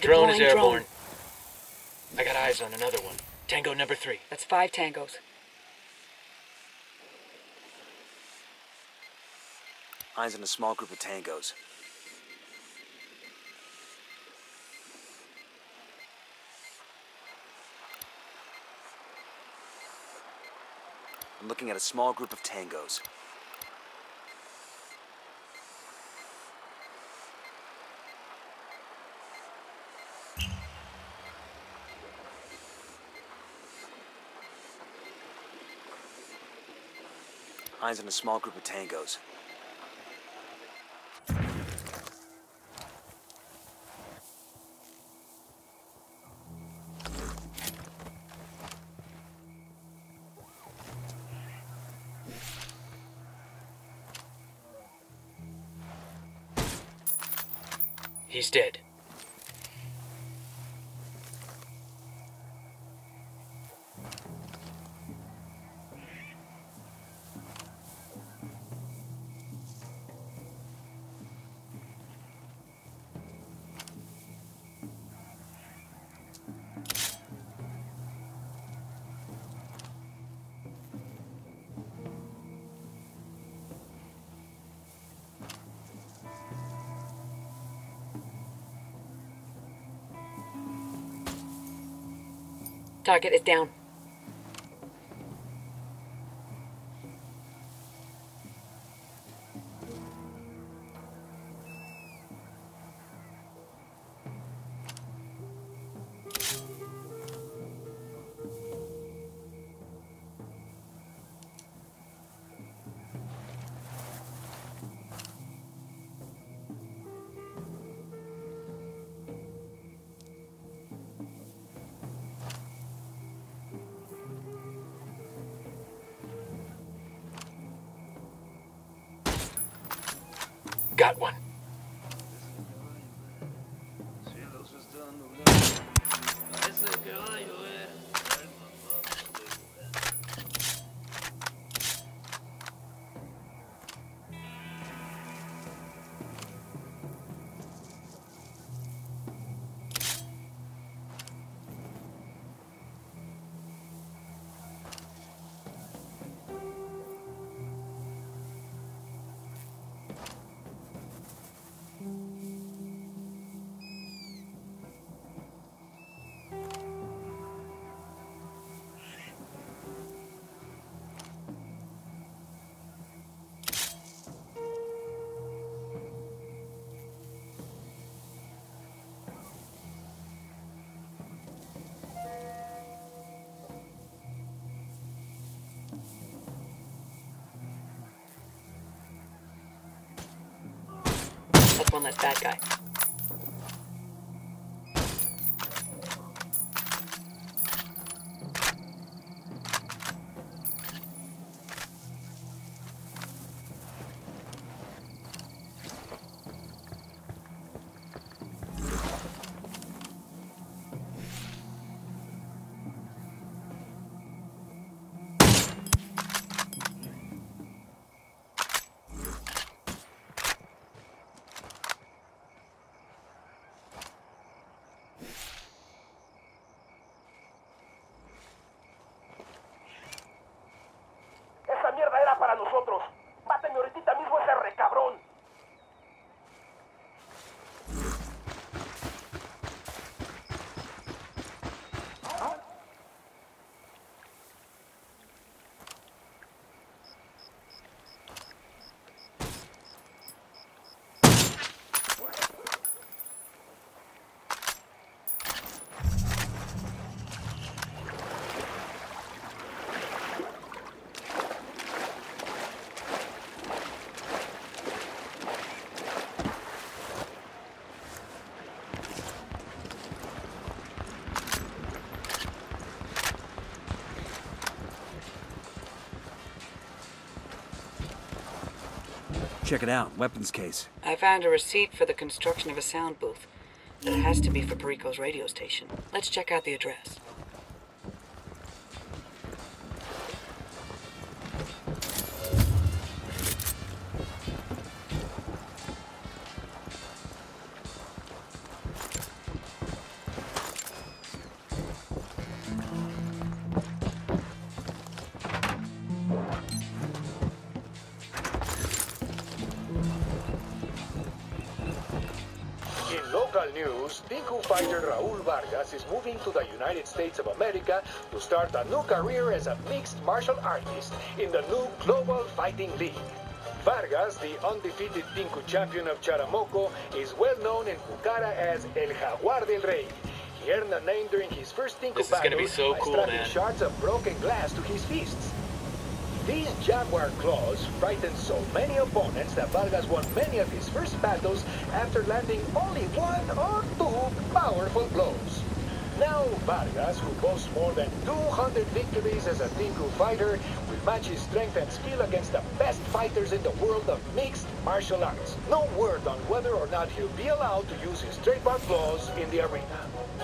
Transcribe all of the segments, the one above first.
Drone is airborne. I got eyes on another one. Tango number 3. That's 5 tangos. Eyes on a small group of tangos. I'm looking at a small group of tangos. Eyes on a small group of tangos. He's dead. Target is down. Got one. That's one less bad guy. Esa mierda era para nosotros. Máteme ahorita mismo ese recabrón. Check it out. Weapons case. I found a receipt for the construction of a sound booth. It has to be for Perico's radio station. Let's check out the address. news, Tinku fighter Raul Vargas is moving to the United States of America to start a new career as a mixed martial artist in the new Global Fighting League. Vargas, the undefeated Tinku champion of Charamoco, is well known in Pucara as El Jaguar del Rey. He earned a name during his first Tinku This is gonna battle be so by cool, strapping man. shards of broken glass to his fists. These jaguar claws frightened so many opponents that Vargas won many of his first battles after landing only one or two powerful blows. Now Vargas, who boasts more than 200 victories as a Tinku fighter, will match his strength and skill against the best fighters in the world of mixed martial arts. No word on whether or not he'll be allowed to use his trademark claws in the arena.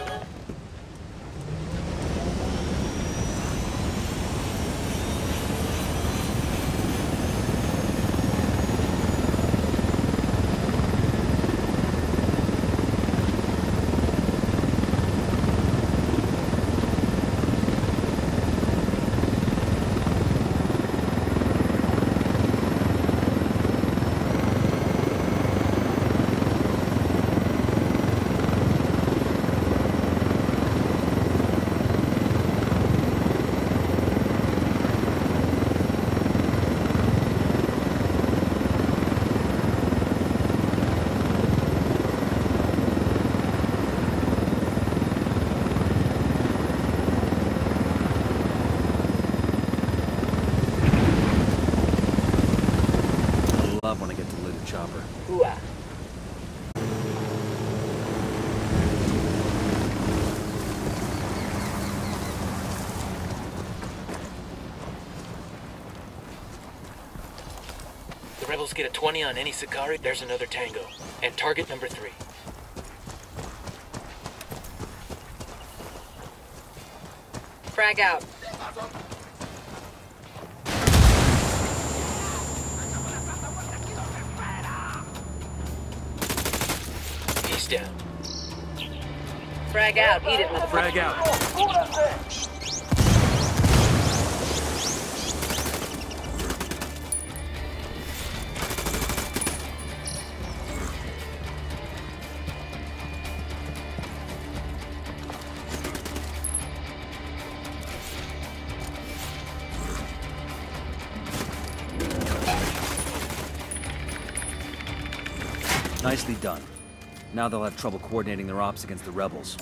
Love when I get to loot a chopper. Ooh-ah. The rebels get a 20 on any Sicari, there's another Tango. And target number 3. Frag out. He's down. Frag out. Eat it, motherfucker. Frag out. ¡Cúbranse! Nicely done. Now they'll have trouble coordinating their ops against the rebels.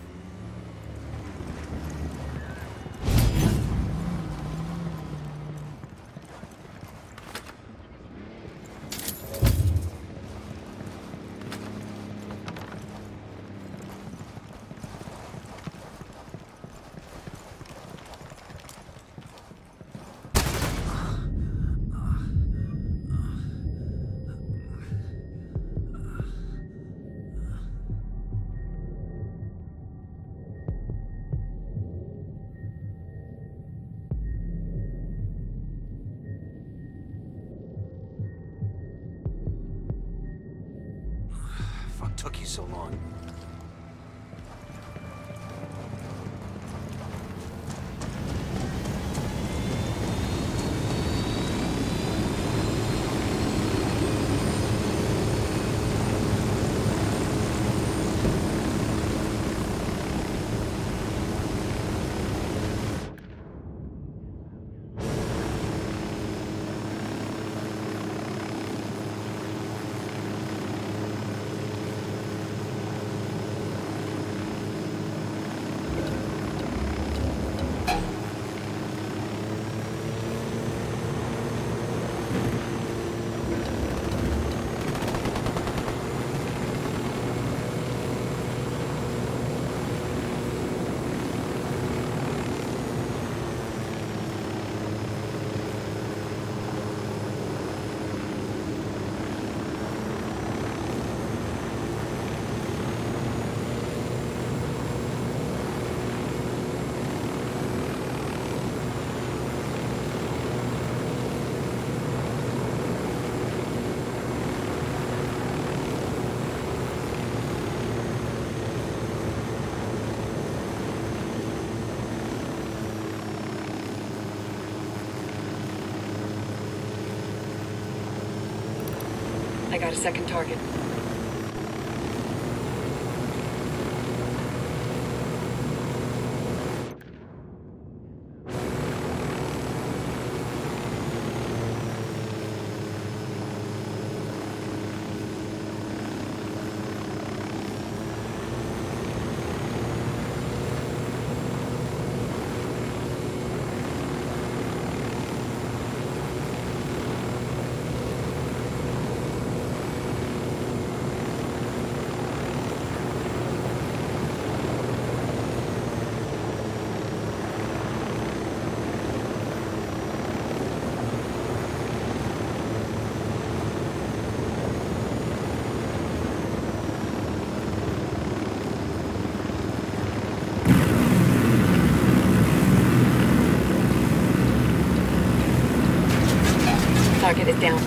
Fuck took you so long? I got a second target. Target is down.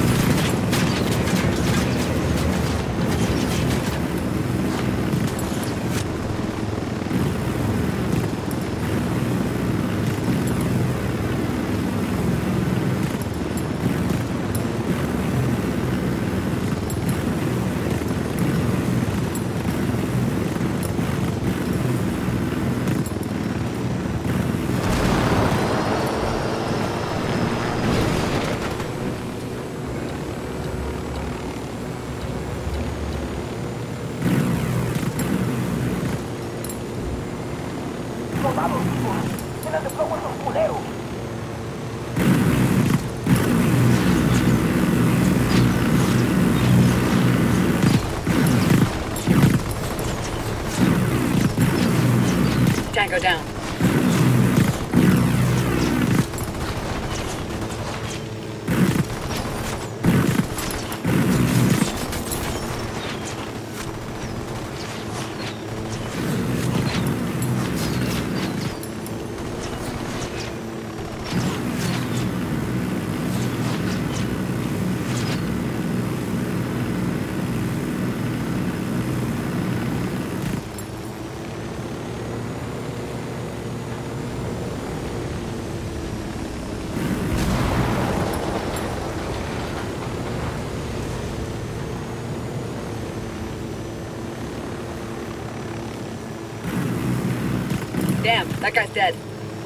Soldados vivos. Llenan de plomo esos culeros. Tango down. Damn, that guy's dead.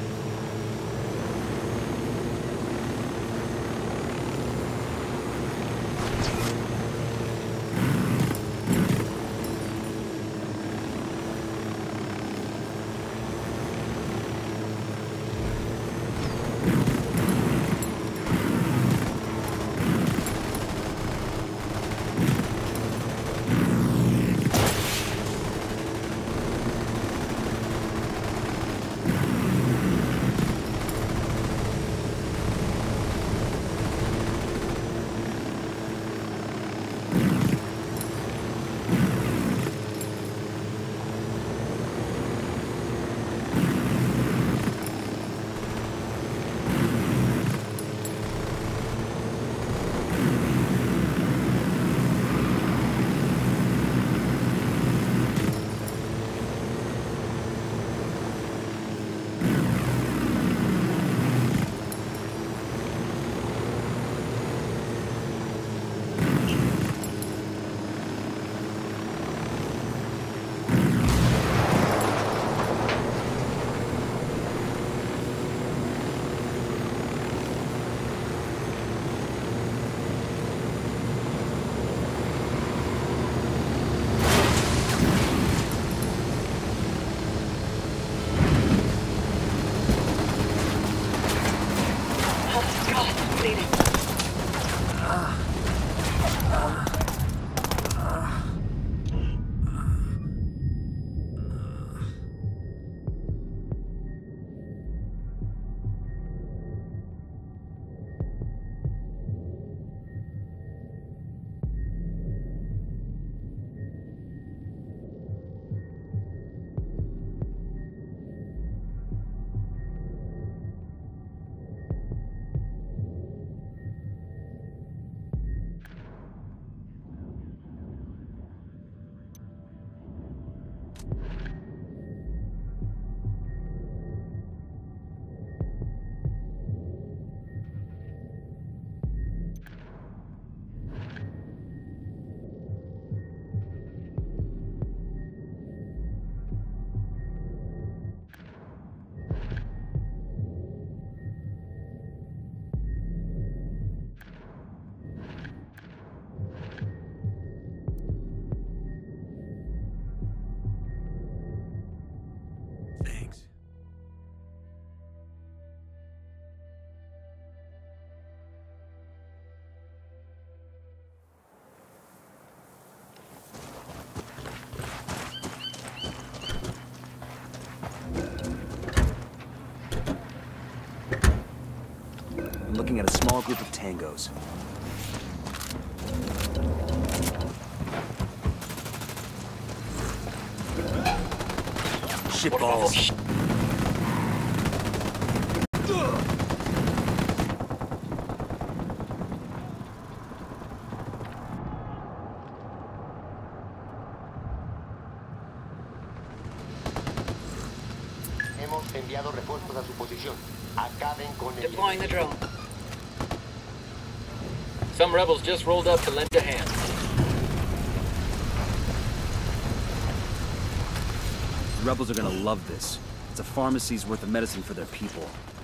Looking at a small group of tangos. Shitballs. enviado refuerzos a su posición. Acaben con el... Deploying the drone. Some rebels just rolled up to lend a hand. The rebels are gonna love this. It's a pharmacy's worth of medicine for their people.